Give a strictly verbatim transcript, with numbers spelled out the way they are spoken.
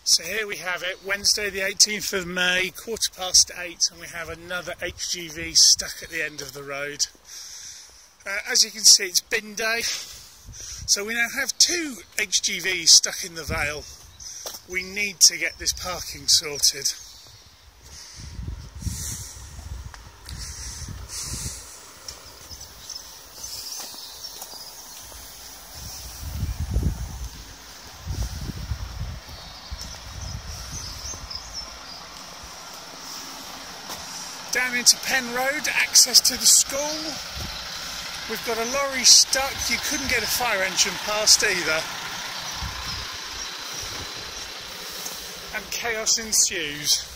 So here we have it, Wednesday the eighteenth of May, quarter past eight, and we have another H G V stuck at the end of the road. Uh, as you can see, it's bin day, so we now have two H G Vs stuck in the Vale. We need to get this parking sorted. Down into Penn Road, access to the school. We've got a lorry stuck, you couldn't get a fire engine past either. And chaos ensues.